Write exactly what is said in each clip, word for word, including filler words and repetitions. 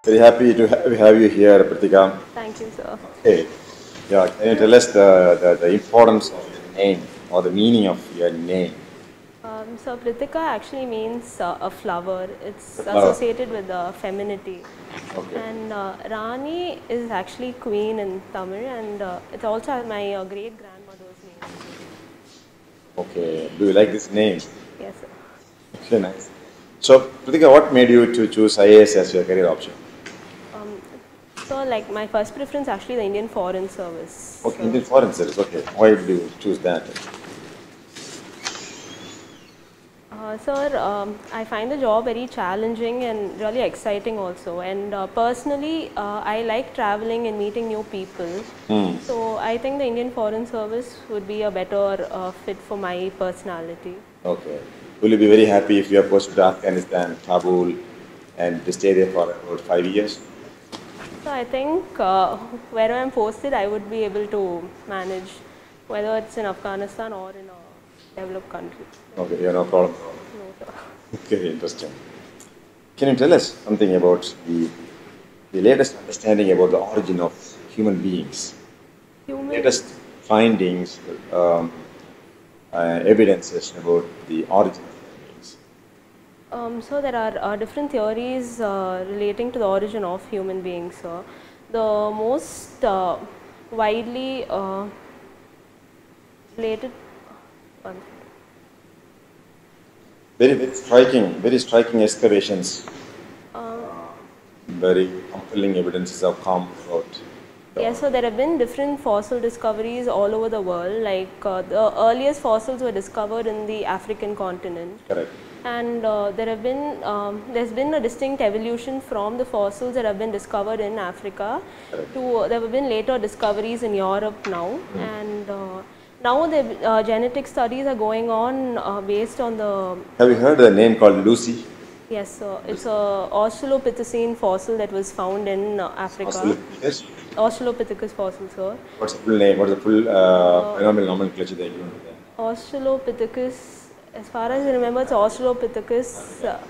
Very happy to ha- have you here, Pratika. Thank you, sir. Okay. Yeah, can you tell us the, the, the importance of your name or the meaning of your name? Um, so Pritika actually means uh, a flower. It's The flower. associated with uh, femininity. Okay. And uh, Rani is actually queen in Tamil, and uh, it's also my uh, great grandmother's name. Okay. Do you like this name? Yes, sir. Okay, nice. So, Pratika, what made you to choose I A S as your career option? Um, so like my first preference actually the Indian Foreign Service. Okay, So, Indian Foreign Service. Okay. Why did you choose that? Uh, sir, um, I find the job very challenging and really exciting also. And uh, personally, uh, I like traveling and meeting new people. Hmm. So I think the Indian Foreign Service would be a better uh, fit for my personality. Okay. Will you be very happy if you are posted to Afghanistan, Kabul, and to stay there for about five years? So I think uh, where I'm posted, I would be able to manage whether it's in Afghanistan or in a developed country. Okay, yeah, no problem. No, sir. Okay, interesting. Can you tell us something about the, the latest understanding about the origin of human beings? Human. Latest findings, um, uh, evidences about the origin of human beings. Um, so there are uh, different theories uh, relating to the origin of human beings. So the most uh, widely uh, related one. Very, very striking, very striking excavations, Uh, very compelling evidences have come about. yeah, so there have been different fossil discoveries all over the world. Like uh, the earliest fossils were discovered in the African continent. Correct. And uh, there have been um, there's been a distinct evolution from the fossils that have been discovered in Africa Correct. to uh, there have been later discoveries in Europe now, and uh, now the uh, genetic studies are going on uh, based on the Have you heard the name called Lucy? yes, uh, it's a Australopithecine fossil that was found in uh, Africa. Yes. Australopithecus fossil, sir. What's the full name? What's the full uh, phenomenal nomenclature they given to that? Australopithecus, as far as I remember, it's Australopithecus uh,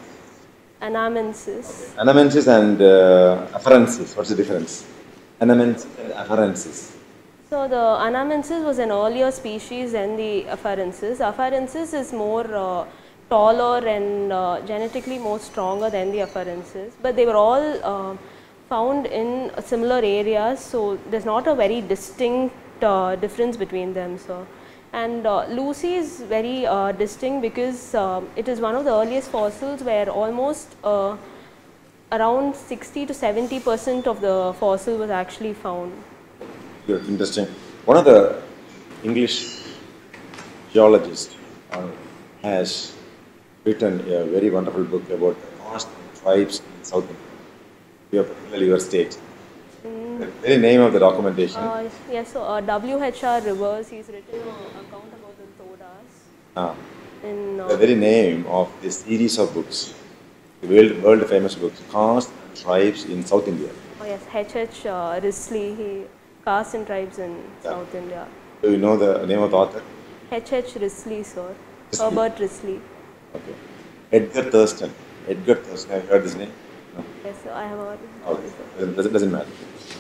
anamensis. Anamensis and uh, afarensis. What's the difference? Anamensis and afarensis. So the anamensis was an earlier species than the afarensis. Afarensis is more uh, taller and uh, genetically more stronger than the afarensis, but they were all uh, found in similar areas, so there's not a very distinct uh, difference between them. So, and uh, Lucy is very uh, distinct because uh, it is one of the earliest fossils where almost uh, around sixty to seventy percent of the fossil was actually found. Good, interesting. One of the English geologists uh, has written a very wonderful book about the caste and tribes in South India. Your, particularly your state. Mm. The very name of the documentation. Uh, yes, so uh, W H R Rivers, he's written an account about the Todas. Ah, In, uh, the very name of this series of books, the world, world famous books, Caste and Tribes in South India. oh yes, H H Uh, Risley, he caste and tribes in Yeah. South India. Do you know the name of the author? H H Risley, sir. Risley. Herbert Risley. Okay. Edgar Thurston. Edgar Thurston, have you heard this name? No. Yes, sir, I have heard. Okay. Doesn't, doesn't, doesn't matter.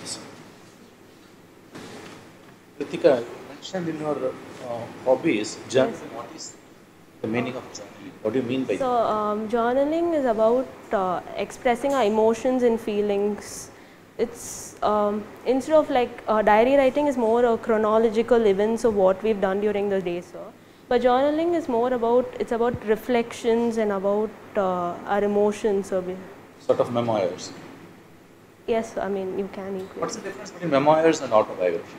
Kritika, you mentioned in your uh, hobbies, journaling. What is the meaning of journaling? What do you mean by So, um, journaling is about uh, expressing our emotions and feelings. It's um, instead of like uh, diary writing is more a chronological events of what we've done during the day, sir. But journaling is more about it's about reflections and about uh, our emotions. So, we- sort of memoirs? yes, I mean you can equate. What's the difference between memoirs and autobiography?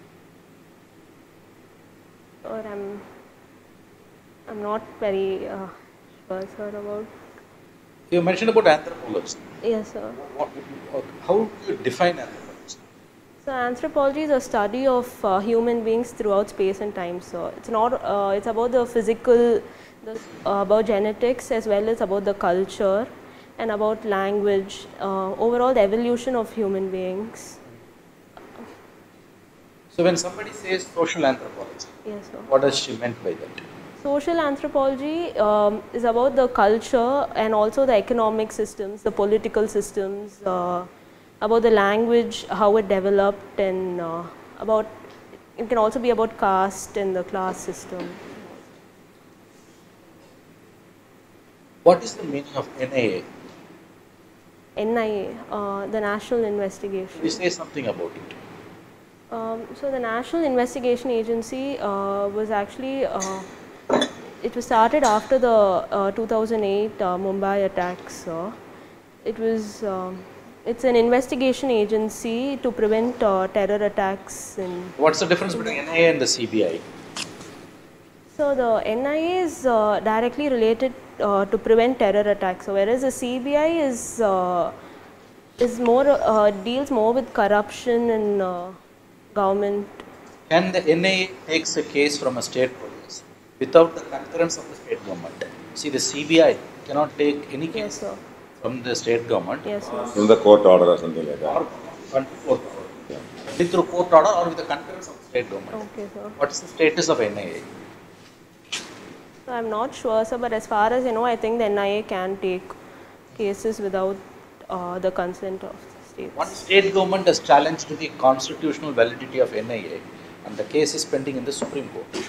Or I'm I'm not very uh, sure, sir, about. You mentioned about anthropology. Yes, sir. What, what, how do you define anthropology? So anthropology is a study of uh, human beings throughout space and time. So it's not uh, it's about the physical, the, uh, about genetics as well as about the culture and about language. Uh, overall, the evolution of human beings. So when somebody says social anthropology, Yes, sir. what does she meant by that? Social anthropology um, is about the culture and also the economic systems, the political systems, uh, about the language, how it developed, and uh, about it can also be about caste and the class system. What is the meaning of N I A? N I A, uh, the National Can you Investigation. say something about it? Um, so the National Investigation Agency uh, was actually, uh, it was started after the uh, two thousand eight uh, Mumbai attacks. Uh, it was, um, it's an investigation agency to prevent uh, terror attacks. In What's the difference between N I A and the C B I? so the N I A is uh, directly related uh, to prevent terror attacks. So whereas the C B I is uh, is more uh, deals more with corruption and uh, government. Can the N I A takes a case from a state police without the concurrence of the state government? See, the C B I cannot take any Yes, case sir. from the state government Yes, sir. From the court order or something like that. or country court order. Only through court order or with the concurrence of the state government. Okay, sir. What is the status of N I A? So I'm not sure, sir, but as far as I know, I think the N I A can take cases without uh, the consent of the states. One state government has challenged the constitutional validity of N I A and the case is pending in the Supreme Court.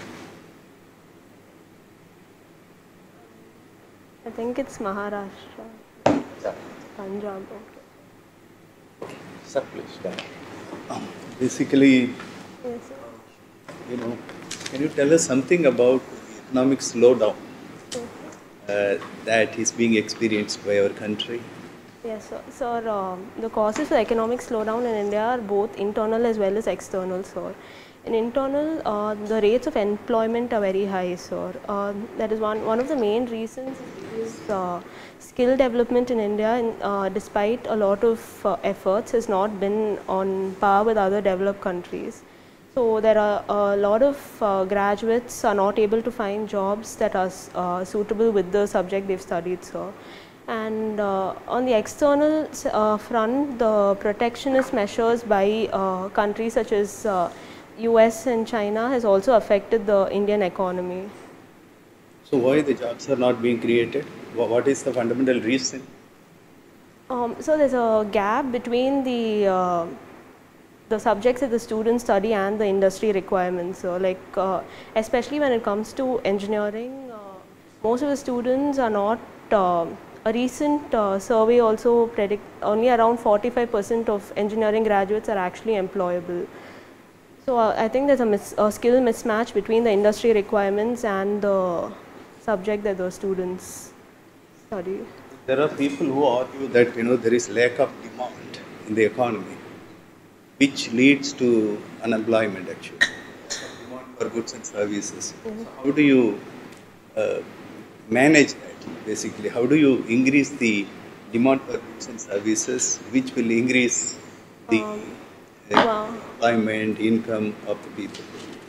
I think it's Maharashtra, Sir, Punjab. Okay. sir please. Go ahead. Basically, Yes, sir. you know, can you tell us something about the economic slowdown uh, that is being experienced by our country? Yes, sir. Sir, um, the causes for economic slowdown in India are both internal as well as external, sir. In internal, uh, the rates of employment are very high, sir. Uh, that is one, one of the main reasons is uh, skill development in India, in, uh, despite a lot of uh, efforts, has not been on par with other developed countries. So there are a lot of uh, graduates are not able to find jobs that are uh, suitable with the subject they've studied, sir. And uh, on the external uh, front, the protectionist measures by uh, countries such as uh, U S and China has also affected the Indian economy. So why the jobs are not being created? Wha- What is the fundamental reason? Um, so there's a gap between the uh, the subjects that the students study and the industry requirements. So like uh, especially when it comes to engineering, uh, most of the students are not. Uh, a recent uh, survey also predict only around forty-five percent of engineering graduates are actually employable. So uh, I think there's a, mis a skill mismatch between the industry requirements and the subject that the students study. There are people who argue that you know there is lack of demand in the economy, which leads to unemployment actually. Demand for goods and services. So how do you uh, manage that? Basically, how do you increase the demand for goods and services, which will increase the Um, uh, wow. employment, income of the people?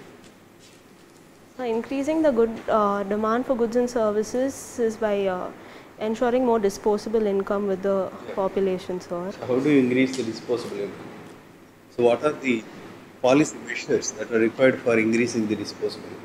So increasing the good uh, demand for goods and services is by uh, ensuring more disposable income with the population, sir. So how do you increase the disposable income? So what are the policy measures that are required for increasing the disposable income?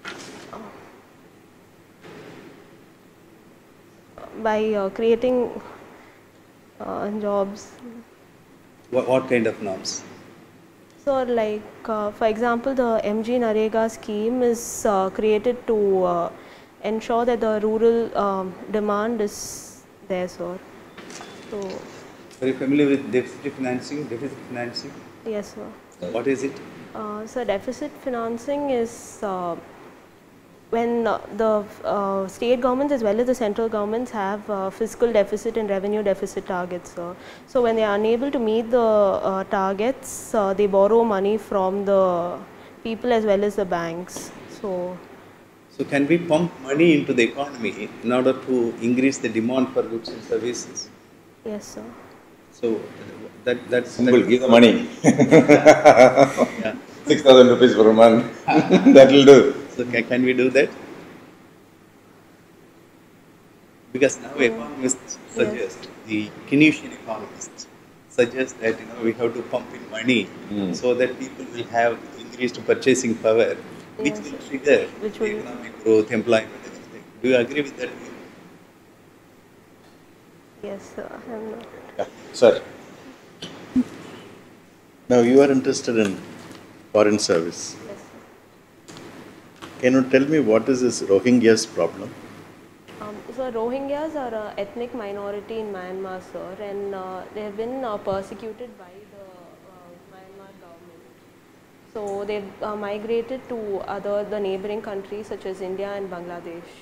By uh, creating uh, jobs. What, what kind of norms? So like uh, for example, the M G Narega scheme is uh, created to uh, ensure that the rural um, demand is there, sir. So Are you familiar with deficit financing? Deficit financing? yes, sir. What is it? Uh, so deficit financing is uh, when uh, the uh, state governments as well as the central governments have uh, fiscal deficit and revenue deficit targets. Uh, so when they are unable to meet the uh, targets, uh, they borrow money from the people as well as the banks. So So can we pump money into the economy in order to increase the demand for goods and services? yes, sir. So that that's Simple, give the money. Yeah. six thousand rupees per month. That will do. So can, can we do that? Because now economists suggest, the Keynesian economists suggest that you know we have to pump in money Mm. so that people will have increased purchasing power which Yes, will sir. trigger Which will- economic growth, employment, everything. Do you agree with that view? Yes, sir. I'm not. Yeah. Sir, Now you are interested in foreign service. Yes, sir. Can you tell me what is this Rohingyas problem? Um, so Rohingyas are an ethnic minority in Myanmar, sir, and uh, they have been uh, persecuted by the uh, Myanmar government. So they've uh, migrated to other the neighboring countries such as India and Bangladesh.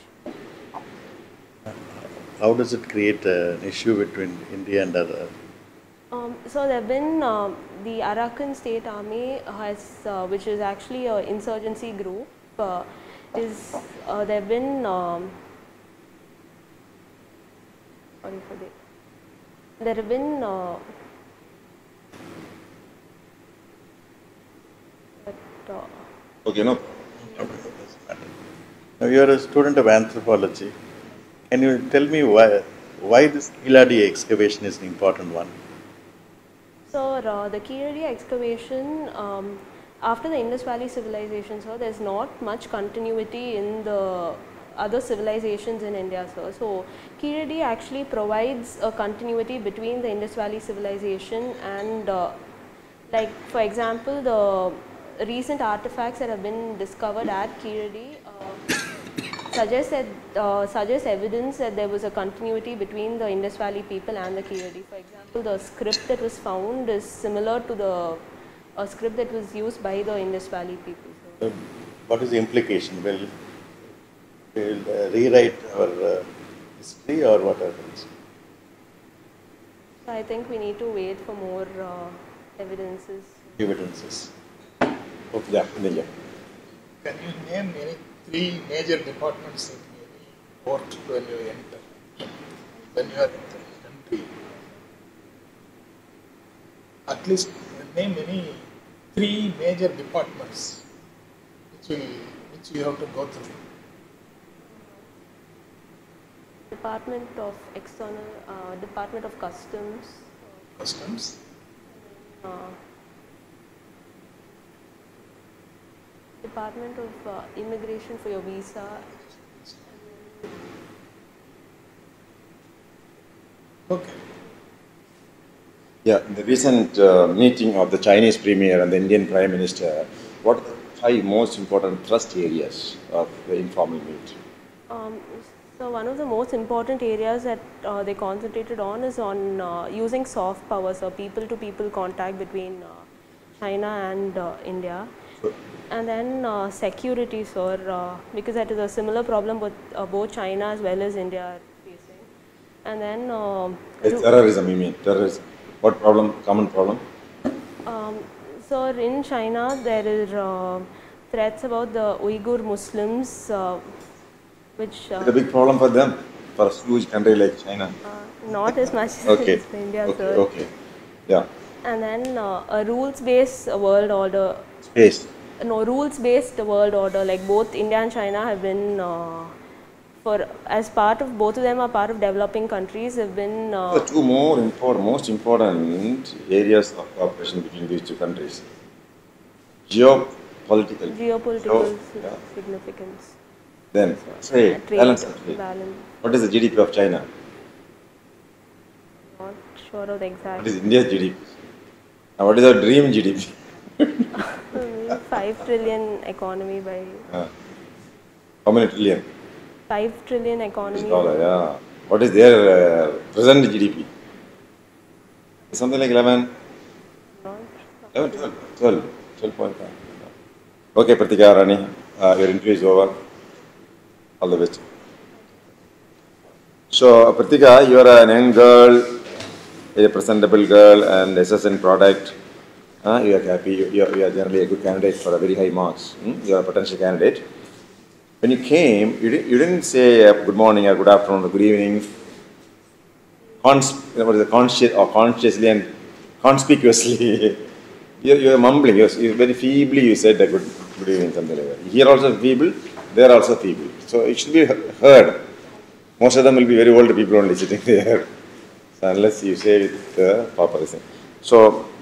How does it create an issue between India and other? Um, so there have been uh, the Arakan State Army has, uh, which is actually an insurgency group, uh, is uh, there have been um, sorry for the there have been uh, but, uh, okay, no. Now you are a student of anthropology. Can you tell me why why this Kiladi excavation is an important one? So uh, the Kiradi excavation, um, after the Indus Valley civilization, so there's not much continuity in the other civilizations in India, sir. So Kiradi actually provides a continuity between the Indus Valley civilization and, uh, like for example, the recent artifacts that have been discovered at Kiradi uh, suggest that uh, suggest evidence that there was a continuity between the Indus Valley people and the Kiradi. For example, the script that was found is similar to the uh, script that was used by the Indus Valley people. So, Uh, What is the implication? Will will uh, rewrite our uh, history or what happens? so I think we need to wait for more uh, evidences. Evidences. Okay, yeah, India. Can you name any three major departments in any port when you enter, when you are in the country? At least name any three major departments which will which you have to go through. Department of External, uh, Department of Customs, Customs, uh, Department of uh, Immigration for your visa. okay. Yeah, in the recent uh, meeting of the Chinese Premier and the Indian Prime Minister, what are the five most important thrust areas of the informal meet? Um, so one of the most important areas that uh, they concentrated on is on uh, using soft power, so people-to-people contact between uh, China and uh, India. And then uh, security, sir, uh, because that is a similar problem with uh, both China as well as India are facing. And then uh, It's ru- terrorism, you mean? Terrorism. What problem? Common problem? Um, so in China, there are uh, threats about the Uyghur Muslims, uh, which uh, It's a big problem for them, for a huge country like China. uh, not as much as Okay. India, Okay. sir. Okay. Yeah. And then uh, a rules-based world order. Space. No, rules-based world order. Like both India and China have been, uh, for as part of both of them are part of developing countries. Have been. Uh, The two more important, most important areas of cooperation between these two countries. Geopolitical. geopolitical Geo- sig- yeah. significance. Then trade, Trade, balance of trade. balance. What is the G D P of China? Not sure of the exact. What is India's G D P? Now, what is our dream G D P? Hmm, Five trillion economy by Uh, how many trillion? five trillion It's economy. dollar, yeah. What is their uh, present G D P? Something like eleven, Not- eleven, twelve, twelve, twelve point five. Okay, Pratika Rani, uh, your interview is over. All the best. So, Pratika, you are an young girl, a presentable girl, and S S N product. Uh, you are happy. You, you, are, you are generally a good candidate for a very high marks. Hmm? You are a potential candidate. When you came, you didn't, you didn't say uh, good morning or good afternoon or good evening. Cons, what is it, conscious or consciously and conspicuously. you, you are mumbling. You, you very feebly you said a good, good evening, something like that. Here also feeble, there also feeble. So it should be heard. Most of them will be very old people only sitting there. So unless you say with uh, proper thing. So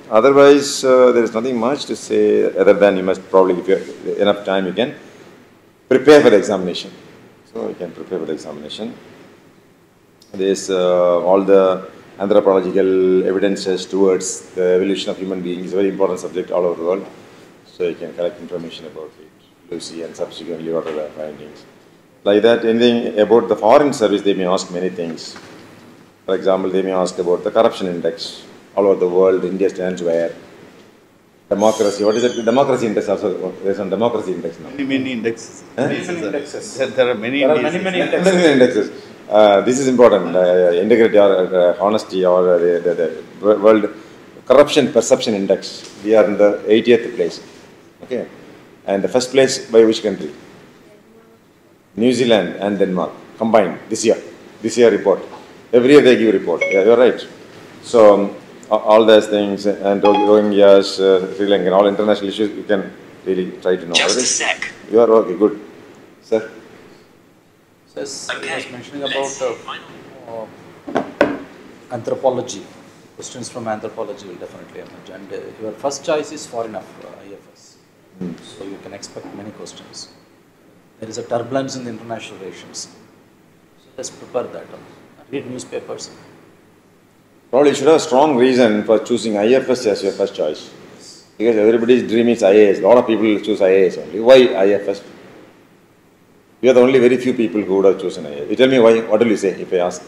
otherwise, uh, there is nothing much to say other than you must probably, if you have enough time, you can prepare for the examination. So you can prepare for the examination. There's uh, all the anthropological evidences towards the evolution of human beings, very important subject all over the world. So you can collect information about it, Lucy, and subsequently what are the findings. Like that, anything about the foreign service, they may ask many things. For example, they may ask about the corruption index. All over the world, India stands where? Democracy, what is it? Democracy index also, there's some democracy index now. Many, many indexes. Huh? Many, many indexes. There, there are many There are indexes. many, many Many, many indexes. Uh, this is important, uh, integrity or uh, honesty or uh, the, the, the world corruption perception index. We are in the eightieth place. Okay. And the first place by which country? New Zealand and Denmark combined this year. This year report. Every year they give report. Yeah, you're right. So um, all those things and Rohingyas, uh, Sri Lanka, all international issues you can really try to know. Just a Right? sec. You are okay, good. Sir? Says, he Okay, was mentioning let's about see. uh, uh, anthropology. Questions from anthropology will definitely emerge. And uh, your first choice is foreign of uh, I F S. So you can expect many questions. There is a turbulence in the international relations. So let's prepare that. Read newspapers. Probably you should have a strong reason for choosing I F S as your first choice. Because everybody's dream is I A S. A lot of people choose I A S only. Why I F S? You are the only very few people who would have chosen I A S. You tell me why, what will you say if I ask?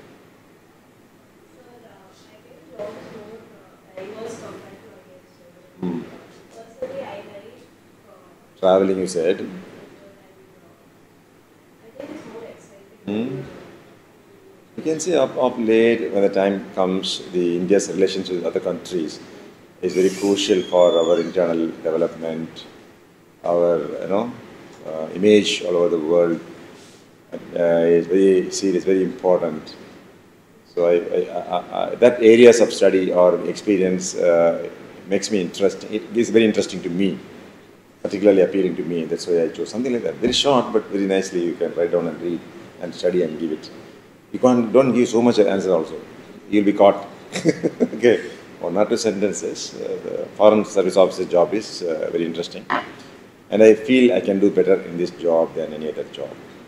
Hmm. Traveling, you said. Hmm. You can say up, up late, when the time comes, the India's relationship with other countries is very crucial for our internal development, our you know uh, image all over the world uh, is very serious, very important. So I, I, I, I, that areas of study or experience uh, makes me interesting. It is very interesting to me, particularly appealing to me. That's why I chose something like that. Very short, but very nicely you can write down and read and study and give it. You can't, don't give so much answer also. You'll be caught. Okay, one or two sentences. Uh, the foreign service officer job is uh, very interesting. And I feel I can do better in this job than any other job.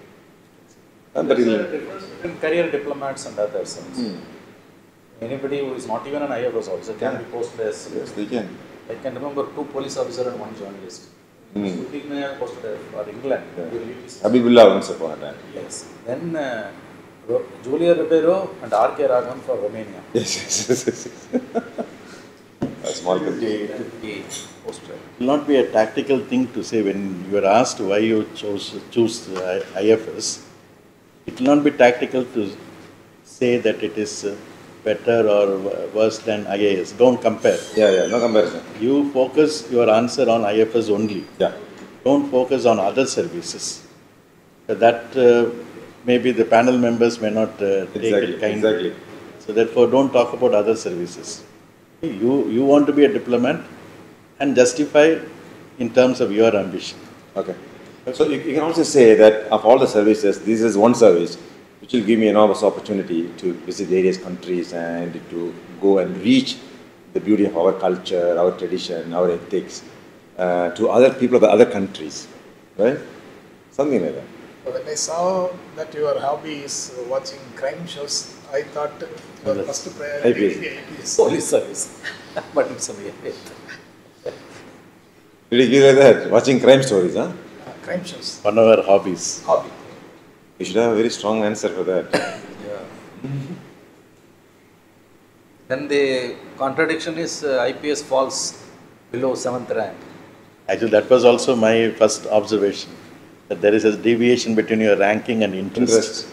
And but There's it'll- a difference between career diplomats and others. Hmm. Anybody who is not even an I F S officer can Yeah. be posted as. Yes, they can. I can remember two police officers and one journalist. Hmm. Shooting may have posted for England. Yeah. during U P C. Habibullah once upon a time. Yes. Then uh, Ro- Julia Ribeiro and R K Raghavan for Romania. Yes, yes, yes, yes. yes. A small country. He posted. It will not be a tactical thing to say when you are asked why you chose choose uh, I F S. It will not be tactical to say that it is uh, better or w- worse than I A S. Don't compare. Yeah, yeah, no comparison. You focus your answer on I F S only. Yeah. Don't focus on other services. Uh, That uh, maybe the panel members may not uh, take Exactly, it kindly. exactly. So therefore, don't talk about other services. You you want to be a diplomat and justify in terms of your ambition. Okay. So you, you can also say that of all the services, this is one service which will give me enormous opportunity to visit various countries and to go and reach the beauty of our culture, our tradition, our ethics uh, to other people of the other countries, right? Something like that. So when I saw that your hobby is watching crime shows, I thought your Yes. first priority I P S. will be I P S. Police service. But it's a way. Did you give like that? Watching crime stories, huh? Uh, crime shows. One of our hobbies. Hobby. You should have a very strong answer for that. Yeah. Then the contradiction is uh, I P S falls below seventh rank. Actually, that was also my first observation, that there is a deviation between your ranking and interest. Interest.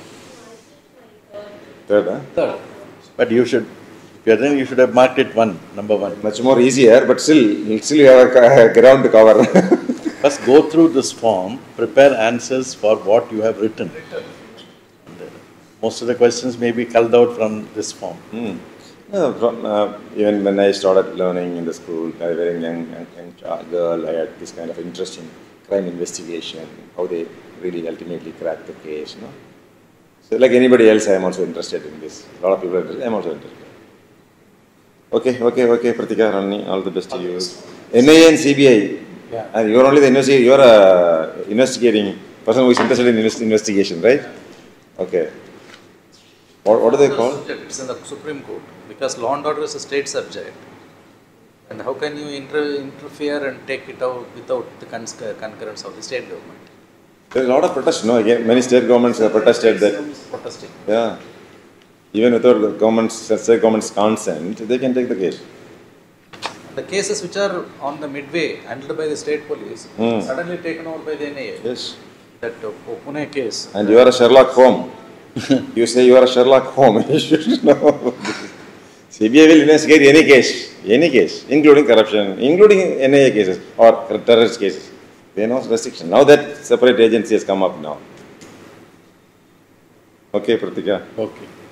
Third, huh? Third. But you should, if you are then you should have marked it one, number one. Much more easier, but still, still you have a ground to cover. First, go through this form, prepare answers for what you have written. And, uh, most of the questions may be culled out from this form. Hmm. No, from, uh, even when I started learning in the school, I was a very young, young, young child, girl, I had this kind of interest in crime investigation, how they really ultimately crack the case, you know. So like anybody else, I am also interested in this. A lot of people are interested, I am also interested. Okay, okay, okay, Pratika, Rani, all the best to you. N I A and C B I, Yeah. and you are only the investi- you are a investigating person who is interested in invest- investigation, right? Okay. What, what do they call? Subject, it's in the Supreme Court because law and order is a state subject. And how can you inter- interfere and take it out without the cons- concurrence of the state government? There is a lot of protest, no? Again, many state governments have protested that. Protesting. Yeah. Even without the government's, state government's consent, they can take the case. The cases which are on the midway handled by the state police Hmm. suddenly taken over by the N I A. Yes. That uh, Pune case. And you are a Sherlock Holmes. You say you are a Sherlock Holmes. You should know. C B I will investigate any case, any case, including corruption, including N I A cases or terrorist cases. There are no restriction. Now that separate agency has come up now. Okay, Pratika. Okay.